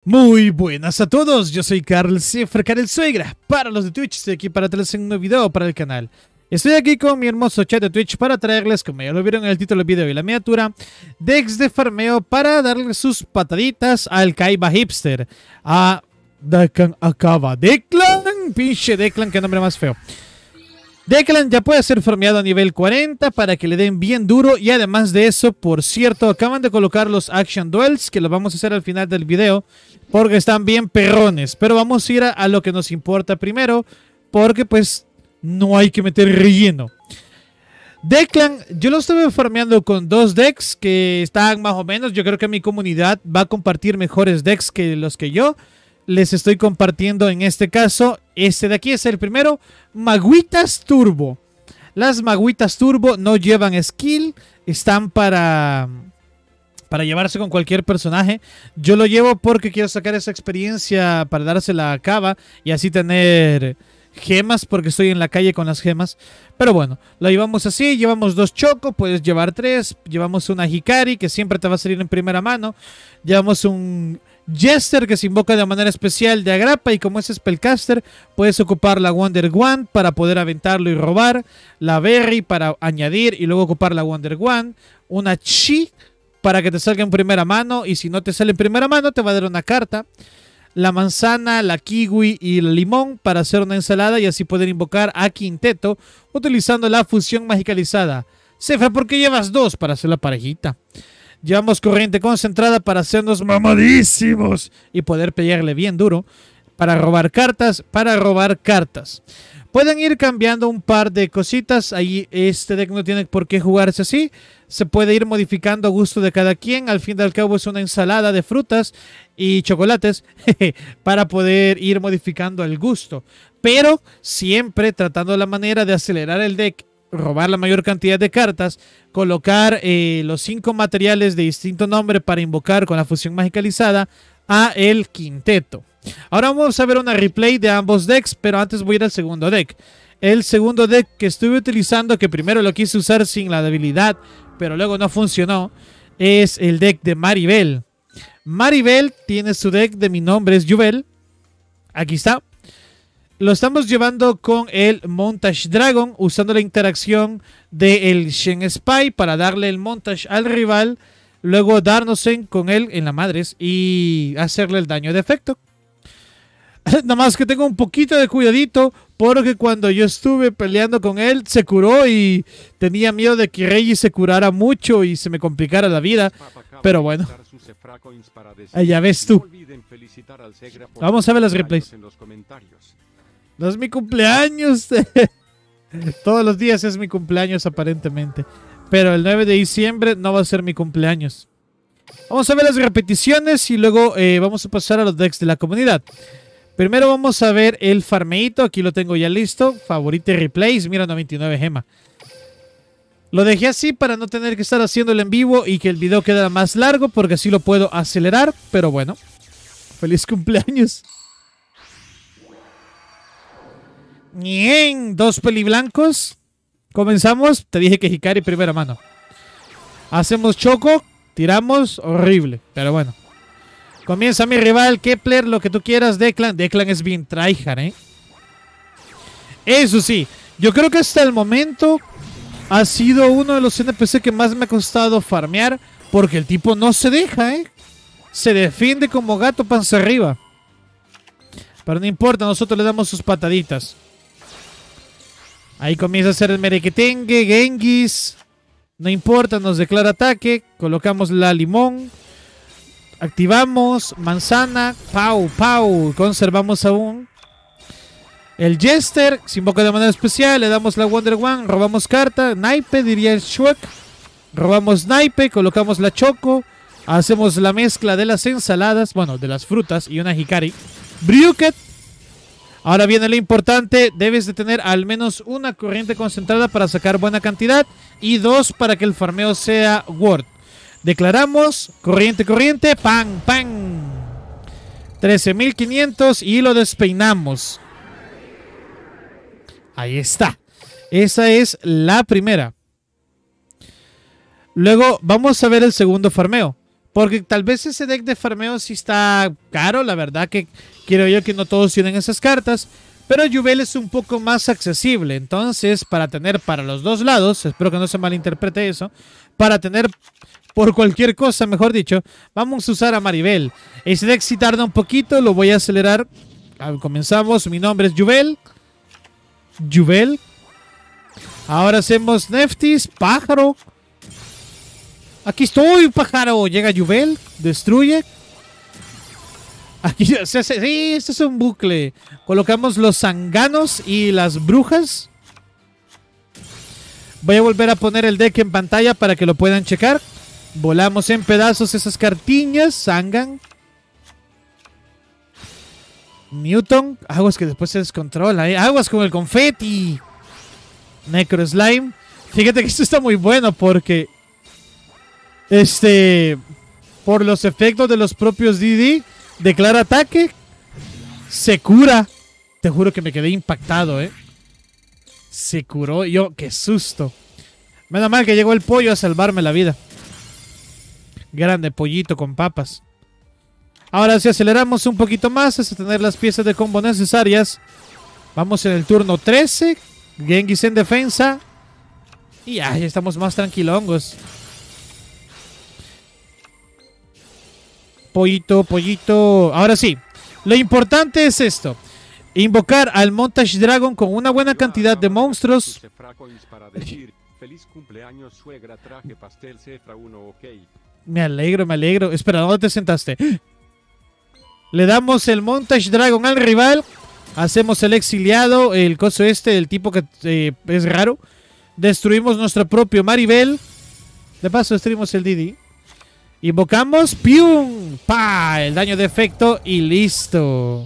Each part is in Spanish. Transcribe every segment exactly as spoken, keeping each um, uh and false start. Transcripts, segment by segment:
Muy buenas a todos, yo soy Carl Cifra, Karel Suegra. Para los de Twitch, estoy aquí para traerles un nuevo video para el canal. Estoy aquí con mi hermoso chat de Twitch para traerles, como ya lo vieron en el título del video y la miniatura, decks de farmeo para darle sus pataditas al Kaiba Hipster. A Declan acaba. Declan, pinche Declan, qué nombre más feo. Declan ya puede ser farmeado a nivel cuarenta para que le den bien duro. Y además de eso, por cierto, acaban de colocar los Action Duels, que los vamos a hacer al final del video, porque están bien perrones. Pero vamos a ir a, a lo que nos importa primero, porque pues no hay que meter relleno. Declan, yo lo estuve farmeando con dos decks que están más o menos. Yo creo que mi comunidad va a compartir mejores decks que los que yo les estoy compartiendo en este caso. Este de aquí es el primero, Maguitas Turbo. Las Maguitas Turbo no llevan skill, están para, para llevarse con cualquier personaje. Yo lo llevo porque quiero sacar esa experiencia para dársela a Kaba y así tener gemas, porque estoy en la calle con las gemas. Pero bueno, lo llevamos así, llevamos dos Choco, puedes llevar tres, llevamos una Hikari que siempre te va a salir en primera mano, llevamos un Jester que se invoca de manera especial de agrapa, y como es Spellcaster puedes ocupar la Wonder Wand para poder aventarlo y robar, la Berry para añadir y luego ocupar la Wonder Wand, una Chi para que te salga en primera mano, y si no te sale en primera mano te va a dar una carta, la manzana, la kiwi y el limón para hacer una ensalada y así poder invocar a Quinteto utilizando la fusión magicalizada. Cefa, ¿por qué llevas dos? Para hacer la parejita. Llevamos corriente concentrada para hacernos mamadísimos y poder pelearle bien duro. Para robar cartas, para robar cartas. Pueden ir cambiando un par de cositas. Ahí este deck no tiene por qué jugarse así. Se puede ir modificando a gusto de cada quien. Al fin y al cabo es una ensalada de frutas y chocolates para poder ir modificando el gusto. Pero siempre tratando la manera de acelerar el deck, robar la mayor cantidad de cartas, colocar eh, los cinco materiales de distinto nombre para invocar con la fusión magicalizada a el Quinteto. Ahora vamos a ver una replay de ambos decks, pero antes voy a ir al segundo deck. El segundo deck que estuve utilizando, que primero lo quise usar sin la debilidad, pero luego no funcionó, es el deck de Maribel. Maribel tiene su deck de Mi Nombre es Yubel. Aquí está. Lo estamos llevando con el Montage Dragon, usando la interacción del Shen Spy para darle el montage al rival, luego darnos en, con él en la madres y hacerle el daño de efecto. Nada más que tengo un poquito de cuidadito, porque cuando yo estuve peleando con él se curó y tenía miedo de que Reggie se curara mucho y se me complicara la vida. Pero bueno, allá ves tú. Vamos a ver las replays. No es mi cumpleaños. Todos los días es mi cumpleaños aparentemente. Pero el nueve de diciembre no va a ser mi cumpleaños. Vamos a ver las repeticiones y luego eh, vamos a pasar a los decks de la comunidad. Primero vamos a ver el farmeito. Aquí lo tengo ya listo. Favorite replays. Mira, noventa y nueve gema. Lo dejé así para no tener que estar haciéndolo en vivo y que el video quede más largo, porque así lo puedo acelerar. Pero bueno, feliz cumpleaños. Bien, dos peliblancos. Comenzamos. Te dije que Hikari primera mano. Hacemos Choco. Tiramos. Horrible. Pero bueno. Comienza mi rival. Kepler, lo que tú quieras. Declan. Declan es bien tryhard, ¿eh? Eso sí. Yo creo que hasta el momento ha sido uno de los N P C que más me ha costado farmear. Porque el tipo no se deja, ¿eh? Se defiende como gato panza arriba. Pero no importa. Nosotros le damos sus pataditas. Ahí comienza a hacer el merequetengue, Genghis. No importa, nos declara ataque. Colocamos la limón. Activamos. Manzana. Pau, pau. Conservamos aún. El Jester se invoca de manera especial. Le damos la Wonder Wand. Robamos carta. Naipe, diría el Shrek. Robamos Naipe. Colocamos la Choco. Hacemos la mezcla de las ensaladas. Bueno, de las frutas y una Hikari. Briuket. Ahora viene lo importante, debes de tener al menos una corriente concentrada para sacar buena cantidad y dos para que el farmeo sea Word. Declaramos, corriente, corriente, pan, pan. trece mil quinientos y lo despeinamos. Ahí está. Esa es la primera. Luego vamos a ver el segundo farmeo. Porque tal vez ese deck de farmeo sí está caro. La verdad que quiero yo que no todos tienen esas cartas. Pero Yubel es un poco más accesible. Entonces, para tener para los dos lados, espero que no se malinterprete eso, para tener por cualquier cosa, mejor dicho, vamos a usar a Maribel. Ese deck sí tarda un poquito, lo voy a acelerar. A ver, comenzamos, mi nombre es Yubel. Yubel. Ahora hacemos Neftis, pájaro. Aquí estoy, pájaro. Llega Yubel, destruye. Aquí se hace. Sí, esto es un bucle. Colocamos los zanganos y las brujas. Voy a volver a poner el deck en pantalla para que lo puedan checar. Volamos en pedazos esas cartiñas. Zangan. Newton. Aguas que después se descontrola. ¿eh? Aguas con el confeti. Necro Slime. Fíjate que esto está muy bueno porque... Este... Por los efectos de los propios D D, declara ataque. Se cura. Te juro que me quedé impactado, ¿eh? Se curó. Yo, qué susto. Menos mal que llegó el pollo a salvarme la vida. Grande pollito con papas. Ahora si aceleramos un poquito más hasta tener las piezas de combo necesarias. Vamos en el turno trece. Genghis en defensa. Y ya, ya estamos más tranquilongos. Pollito, pollito. Ahora sí. Lo importante es esto. Invocar al Montage Dragon con una buena cantidad de monstruos. Feliz cumpleaños, suegra, traje pastel, cefra uno, ok. Me alegro, me alegro. Espera, ¿dónde te sentaste? Le damos el Montage Dragon al rival. Hacemos el exiliado, el coso este, el tipo que eh, es raro. Destruimos nuestro propio Maribel. De paso, destruimos el Didi. Invocamos, ¡pium! ¡Pa! El daño de efecto y listo.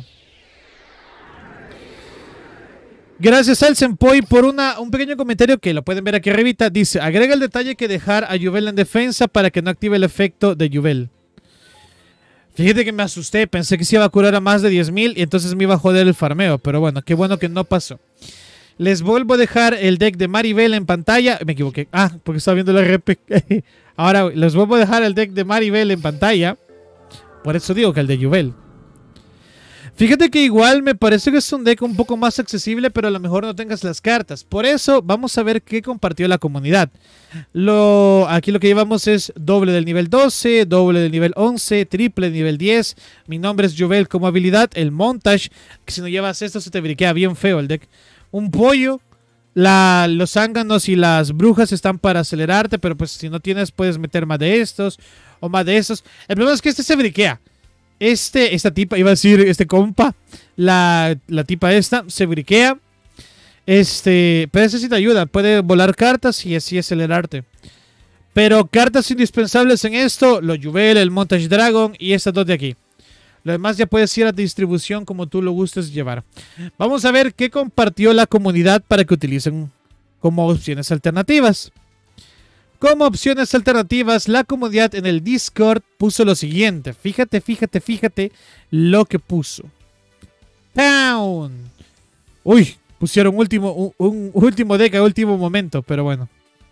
Gracias al Senpoi por una, un pequeño comentario que lo pueden ver aquí arribita. Dice, agrega el detalle que dejar a Yubel en defensa para que no active el efecto de Yubel. Fíjate que me asusté, pensé que se iba a curar a más de diez mil y entonces me iba a joder el farmeo. Pero bueno, qué bueno que no pasó. Les vuelvo a dejar el deck de Maribel en pantalla. Me equivoqué. Ah, porque estaba viendo el R P. Ahora les vuelvo a dejar el deck de Maribel en pantalla. Por eso digo que el de Yubel. Fíjate que igual me parece que es un deck un poco más accesible, pero a lo mejor no tengas las cartas. Por eso vamos a ver qué compartió la comunidad. Lo, aquí lo que llevamos es doble del nivel doce, doble del nivel once, triple del nivel diez. Mi nombre es Yubel como habilidad, el Montage, que si no llevas esto se te briquea bien feo el deck. Un pollo, la, los zánganos y las brujas están para acelerarte, pero pues si no tienes puedes meter más de estos o más de estos. El problema es que este se briquea. Este, esta tipa, iba a decir este compa, la, la tipa esta, se briquea. Este, pero necesita ayuda, puede volar cartas y así acelerarte. Pero cartas indispensables en esto, los Yubel, el Montage Dragon y estas dos de aquí. Lo demás ya puedes ir a distribución como tú lo gustes llevar. Vamos a ver qué compartió la comunidad para que utilicen como opciones alternativas. Como opciones alternativas, la comunidad en el Discord puso lo siguiente. Fíjate, fíjate, fíjate lo que puso. Town. Uy, pusieron último, un, un último deck a último momento, pero bueno.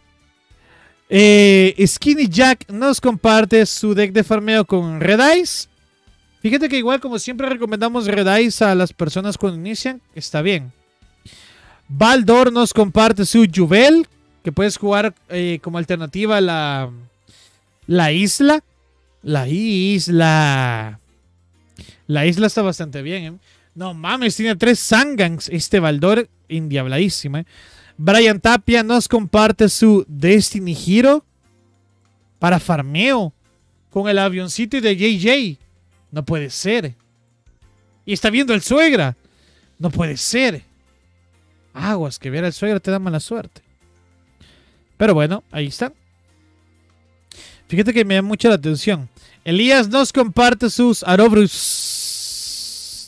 Eh, Skinny Jack nos comparte su deck de farmeo con Red Eyes. Fíjate que igual como siempre recomendamos Red Eyes a las personas cuando inician, está bien. Baldor nos comparte su Yubel, que puedes jugar eh, como alternativa la, la isla. La isla. La isla está bastante bien, ¿eh? No mames, tiene tres Zangans. Este Baldor, indiabladísima, ¿eh? Brian Tapia nos comparte su Destiny Hero para farmeo con el avioncito de J J. No puede ser. Y está viendo el suegra. No puede ser. Aguas, que ver al suegra te da mala suerte. Pero bueno, ahí está. Fíjate que me da mucha la atención. Elías nos comparte sus Arobrus.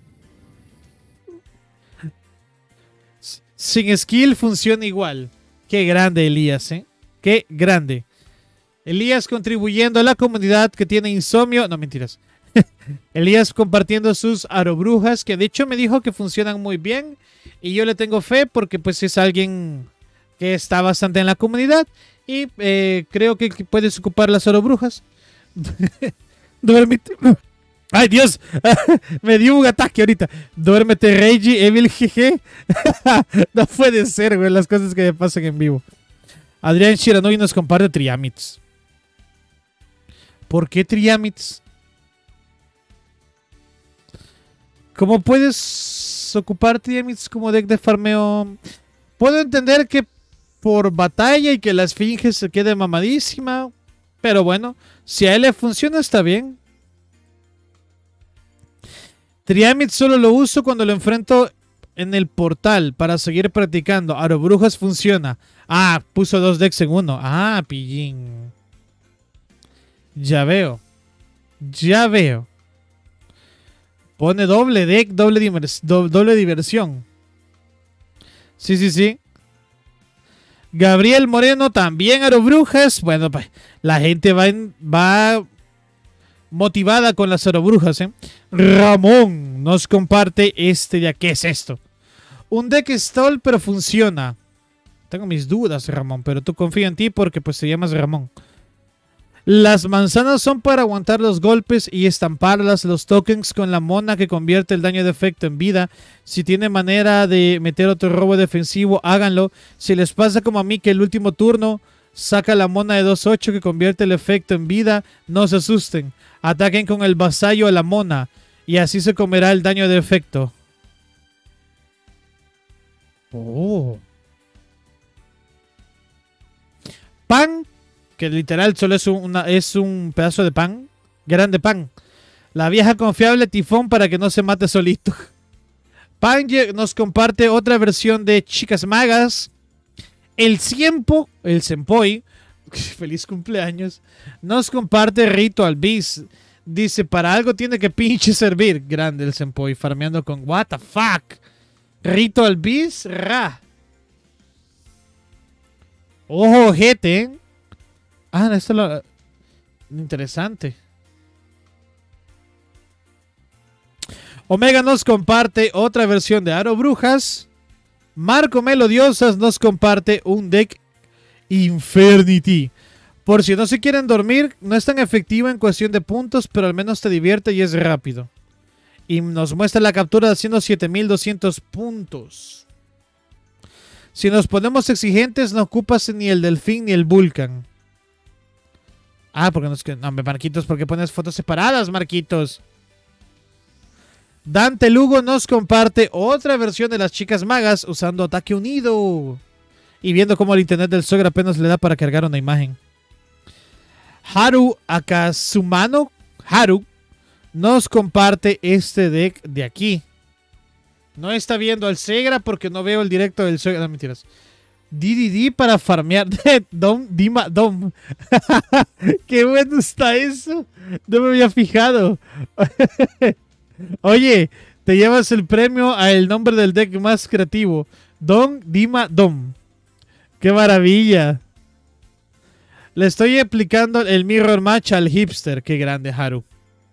Sin skill funciona igual. Qué grande Elías, ¿eh? Qué grande. Elías contribuyendo a la comunidad que tiene insomnio. No, mentiras. Elías compartiendo sus Arobrujas, que de hecho me dijo que funcionan muy bien. Y yo le tengo fe porque pues es alguien que está bastante en la comunidad. Y eh, creo que puedes ocupar las Arobrujas. Duérmete. Ay, Dios. Me dio un ataque ahorita. Duérmete, Reiji, Evil, jeje. No puede ser, güey, las cosas que me pasan en vivo. Adrián Shiranoy nos comparte Triamits. ¿Por qué Triamits? ¿Cómo puedes ocupar Triamits como deck de farmeo? Puedo entender que por batalla y que la esfinge se quede mamadísima. Pero bueno, si a él le funciona está bien. Triamit solo lo uso cuando lo enfrento en el portal para seguir practicando. Arobrujas funciona. Ah, puso dos decks en uno. Ah, pillín. Ya veo. Ya veo. Pone doble deck, doble, divers do doble diversión. Sí, sí, sí. Gabriel Moreno también Arobrujas. Bueno, pues la gente va, en, va motivada con las Arobrujas, ¿eh? Ramón nos comparte este ya. ¿Qué es esto? Un deck stall, pero funciona. Tengo mis dudas, Ramón, pero tú confío en ti porque pues te llamas Ramón. Las manzanas son para aguantar los golpes y estamparlas. Los tokens con la mona que convierte el daño de efecto en vida. Si tiene manera de meter otro robo defensivo, háganlo. Si les pasa como a mí que el último turno saca la mona de dos ocho que convierte el efecto en vida, no se asusten. Ataquen con el vasallo a la mona y así se comerá el daño de efecto. Oh. Pan, que literal solo es, una, es un pedazo de pan. Grande pan. La vieja confiable tifón para que no se mate solito. Pan nos comparte otra versión de Chicas Magas. El Ciempo, el Senpoi, feliz cumpleaños, nos comparte Ritual Beast. Dice, para algo tiene que pinche servir. Grande el Senpoi, farmeando con what the fuck. Ritual Beast, ra. Ojo, gente, ¿eh? Ah, esto es lo interesante. Omega nos comparte otra versión de Arobrujas. Marco Melodiosas nos comparte un deck Infernity. Por si no se quieren dormir, no es tan efectivo en cuestión de puntos, pero al menos te divierte y es rápido. Y nos muestra la captura haciendo siete mil doscientos puntos. Si nos ponemos exigentes, no ocupas ni el Delfín ni el Vulcan. Ah, porque nos... No, Marquitos, ¿por qué pones fotos separadas, Marquitos? Dante Lugo nos comparte otra versión de las Chicas Magas usando ataque unido. Y viendo cómo el internet del suegro apenas le da para cargar una imagen. Haru Akazumano Haru nos comparte este deck de aquí. No está viendo al Segra porque no veo el directo del Segra. No, mentiras. D D D para farmear. Dom, Dima, Dom. Qué bueno está eso. No me había fijado. Oye, te llevas el premio a el nombre del deck más creativo. Don, Dima, Dom. ¡Qué maravilla! Le estoy aplicando el Mirror Match al hipster. ¡Qué grande, Haru!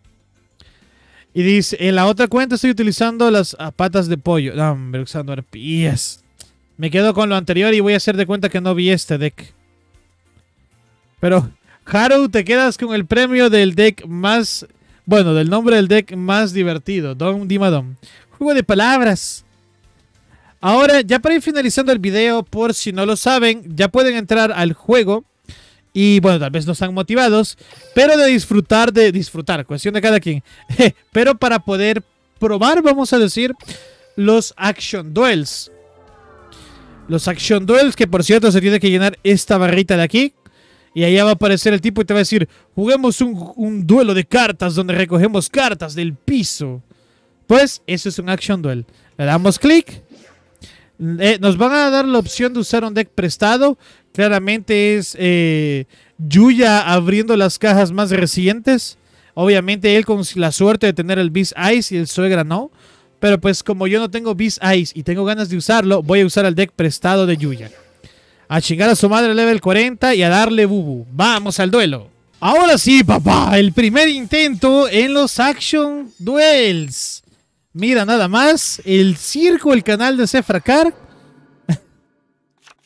Y dice, en la otra cuenta estoy utilizando las patas de pollo. No, hombre, usando arpías. Me quedo con lo anterior y voy a hacer de cuenta que no vi este deck. Pero, Haru, te quedas con el premio del deck más... Bueno, del nombre del deck más divertido. Don Dima Dom. Juego de palabras. Ahora, ya para ir finalizando el video, por si no lo saben, ya pueden entrar al juego. Y bueno, tal vez no están motivados, pero de disfrutar, de disfrutar, cuestión de cada quien. Pero para poder probar, vamos a decir, los Action Duels. Los Action Duels, que por cierto se tiene que llenar esta barrita de aquí. Y allá va a aparecer el tipo y te va a decir, juguemos un, un duelo de cartas donde recogemos cartas del piso. Pues eso es un Action Duel. Le damos clic. Eh, nos van a dar la opción de usar un deck prestado. Claramente es eh, Yuya abriendo las cajas más recientes. Obviamente él con la suerte de tener el Beast Ice y el Suegra no. Pero pues como yo no tengo Beast Ice y tengo ganas de usarlo, voy a usar el deck prestado de Yuya. A chingar a su madre level cuarenta y a darle bubu. Vamos al duelo. Ahora sí, papá. El primer intento en los Action Duels. Mira nada más. El circo, el canal de Zefrakar.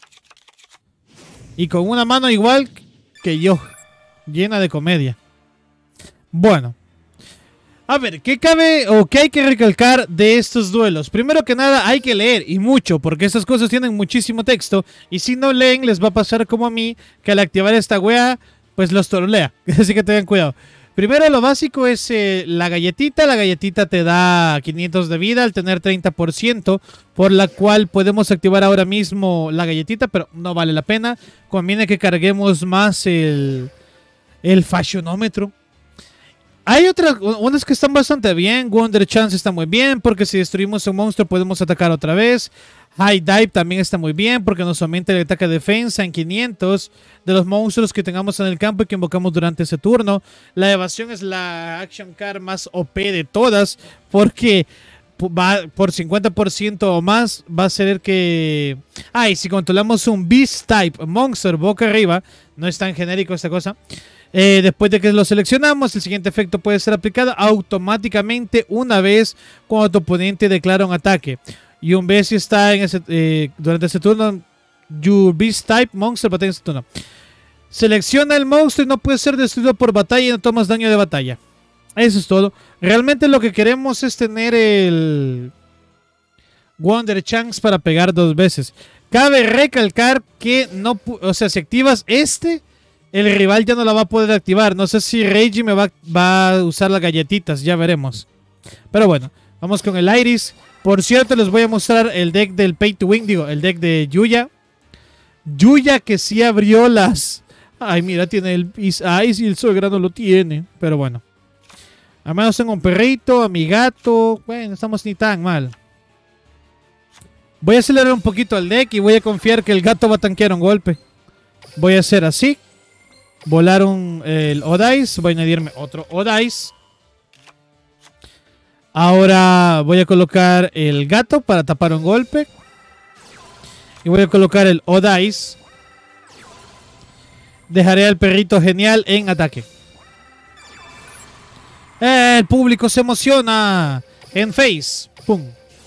Y con una mano igual que yo. Llena de comedia. Bueno. A ver, ¿qué cabe o qué hay que recalcar de estos duelos? Primero que nada, hay que leer, y mucho, porque estas cosas tienen muchísimo texto. Y si no leen, les va a pasar como a mí, que al activar esta wea, pues los torolea. Así que tengan cuidado. Primero, lo básico es eh, la galletita. La galletita te da quinientos de vida al tener treinta por ciento, por la cual podemos activar ahora mismo la galletita, pero no vale la pena. Conviene que carguemos más el, el fashionómetro. Hay otras, unas que están bastante bien. Wonder Chance está muy bien, porque si destruimos un monstruo podemos atacar otra vez. High Dive también está muy bien, porque nos aumenta el ataque de defensa en quinientos de los monstruos que tengamos en el campo y que invocamos durante ese turno. La evasión es la action card más O P de todas, porque va por cincuenta por ciento o más va a ser que... Ah, y si controlamos un Beast Type Monster boca arriba, no es tan genérico esta cosa. Eh, después de que lo seleccionamos, el siguiente efecto puede ser aplicado automáticamente una vez cuando tu oponente declara un ataque. Y un vez si está en ese, eh, durante ese turno, your Beast Type Monster batalla en ese turno. Selecciona el monstruo y no puede ser destruido por batalla y no tomas daño de batalla. Eso es todo. Realmente lo que queremos es tener el Wonder Chance para pegar dos veces. Cabe recalcar que no, o sea, si activas este, el rival ya no la va a poder activar. No sé si Reiji me va, va a usar las galletitas, ya veremos. Pero bueno, vamos con el Iris. Por cierto, les voy a mostrar el deck del Pay to Win, digo, el deck de Yuya. Yuya que sí abrió las... Ay, mira, tiene el Ice y el Suegra no lo tiene. Pero bueno. Al menos tengo un perrito, a mi gato. Bueno, no estamos ni tan mal. Voy a acelerar un poquito el deck y voy a confiar que el gato va a tanquear un golpe. Voy a hacer así. Volar un, el Odice. Voy a añadirme otro Odice. Ahora voy a colocar el gato para tapar un golpe. Y voy a colocar el Odice. Dejaré al perrito genial en ataque. El público se emociona. En face. Pum.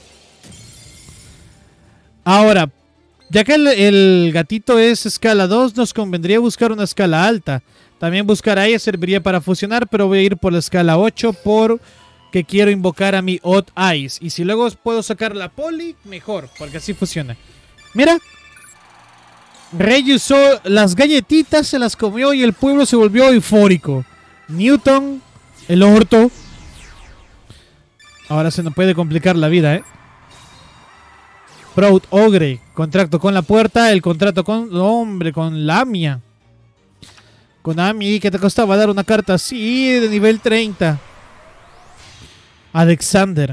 Ahora, ya que el, el gatito es escala dos, nos convendría buscar una escala alta. También buscar a ella serviría para fusionar, pero voy a ir por la escala ocho porque quiero invocar a mi Odd Eyes. Y si luego puedo sacar la poli, mejor, porque así funciona. Mira. Rey usó las galletitas, se las comió y el pueblo se volvió eufórico. Newton, el orto. Ahora se nos puede complicar la vida, ¿eh? Proud Ogre, contrato con la puerta, el contrato con... Hombre, con Lamia. Con Ami, ¿qué te costaba dar una carta así de nivel treinta? Alexander.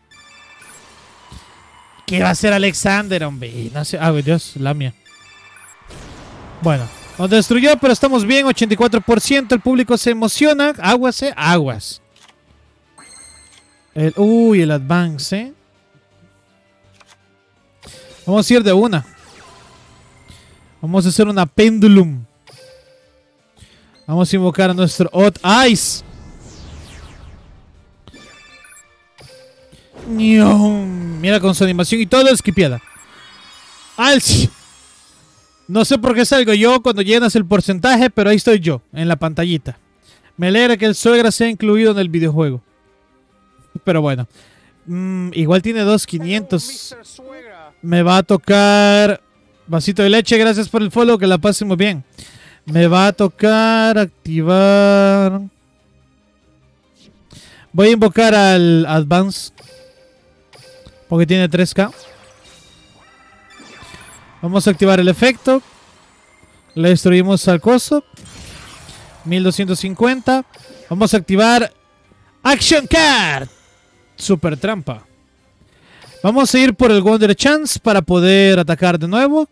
¿Qué va a hacer Alexander, hombre? No sé. Ah, Dios, Lamia. Bueno, nos destruyó, pero estamos bien, ochenta y cuatro por ciento. El público se emociona. Aguas, eh, aguas. El, uy, el advance, eh. Vamos a ir de una. Vamos a hacer una pendulum. Vamos a invocar a nuestro Odd Eyes. Mira con su animación y todo esquipiada. Alci. No sé por qué salgo yo cuando llenas el porcentaje, pero ahí estoy yo, en la pantallita. Me alegra que el Suegra sea incluido en el videojuego. Pero bueno. Mm, igual tiene dos quinientos. Me va a tocar... Vasito de leche, gracias por el follow, que la pase muy bien. Me va a tocar activar... Voy a invocar al Advance. Porque tiene tres K. Vamos a activar el efecto. Le destruimos al coso. mil doscientos cincuenta. Vamos a activar Action Card. Super trampa. Vamos a ir por el Wonder Chance para poder atacar de nuevo.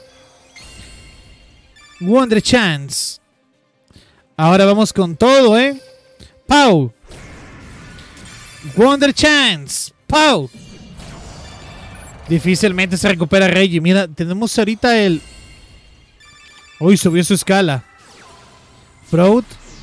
Wonder Chance. Ahora vamos con todo, ¿eh? Pau. Wonder Chance. Pau. Difícilmente se recupera Reggie. Mira, tenemos ahorita el... Uy, subió su escala. Proud.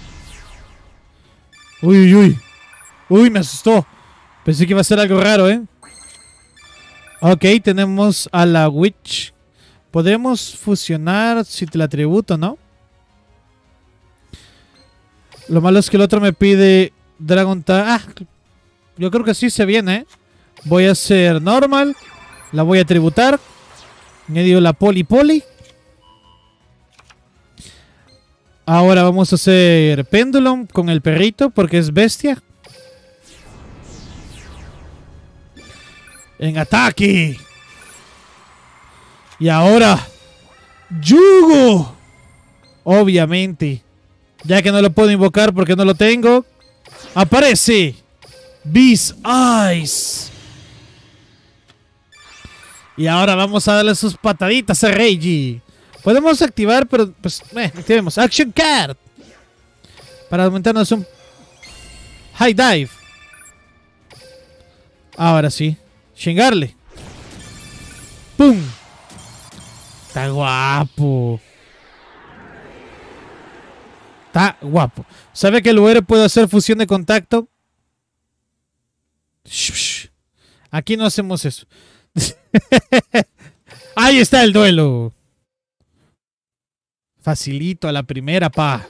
Uy, uy, uy. Uy, me asustó. Pensé que iba a ser algo raro, ¿eh? Ok, tenemos a la Witch. Podemos fusionar si te la atributo, ¿no? Lo malo es que el otro me pide Dragon Tag. Ah, yo creo que sí se viene, ¿eh? Voy a hacer normal. La voy a tributar. Me dio la poli poli. Ahora vamos a hacer Pendulum con el perrito porque es bestia. En ataque. Y ahora Yugo. Obviamente. Ya que no lo puedo invocar porque no lo tengo. Aparece Beast Eyes. Y ahora vamos a darle sus pataditas a Reiji. Podemos activar, pero pues eh, activemos Action Card para aumentarnos un High Dive. Ahora sí. Chingarle. ¡Pum! Está guapo. Está guapo. ¿Sabe que el U R puede hacer fusión de contacto? Aquí no hacemos eso. Ahí está el duelo. Facilito a la primera, pa.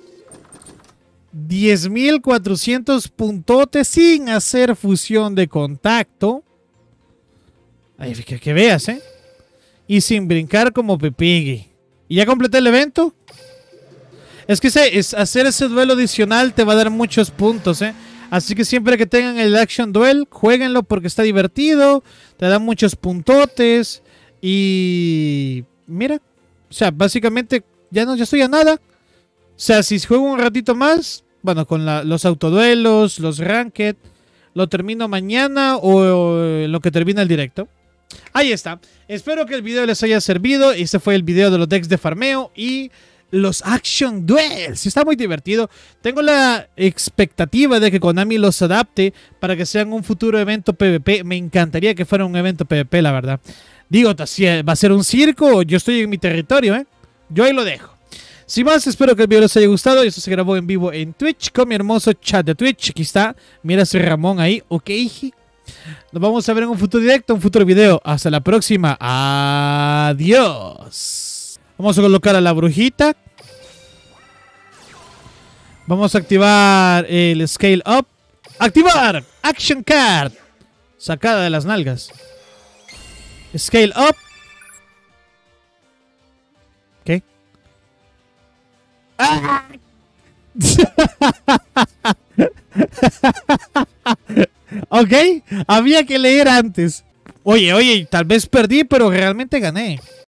diez mil cuatrocientos puntotes sin hacer fusión de contacto. Ay, que, que veas, ¿eh? Y sin brincar como Pepigui. ¿Y ya completé el evento? Es que sé, es hacer ese duelo adicional te va a dar muchos puntos, ¿eh? Así que siempre que tengan el Action Duel, jueguenlo porque está divertido. Te da muchos puntotes. Y... mira. O sea, básicamente ya no ya estoy a nada. O sea, si juego un ratito más, bueno, con la, los autoduelos, los ranked, lo termino mañana o, o lo que termina el directo. Ahí está. Espero que el video les haya servido. Este fue el video de los decks de farmeo y los Action Duels. Está muy divertido. Tengo la expectativa de que Konami los adapte para que sean un futuro evento PvP. Me encantaría que fuera un evento PvP, la verdad. Digo, si va a ser un circo, yo estoy en mi territorio, ¿eh? Yo ahí lo dejo. Sin más, espero que el video les haya gustado. Esto se grabó en vivo en Twitch con mi hermoso chat de Twitch. Aquí está. Mira ese Ramón ahí. Ok. Nos vamos a ver en un futuro directo, un futuro video. Hasta la próxima. Adiós. Vamos a colocar a la brujita. Vamos a activar el Scale Up. Activar Action Card. Sacada de las nalgas. Scale Up. ¿Qué? ¡Ah! Ok, había que leer antes. Oye, oye, tal vez perdí, pero realmente gané.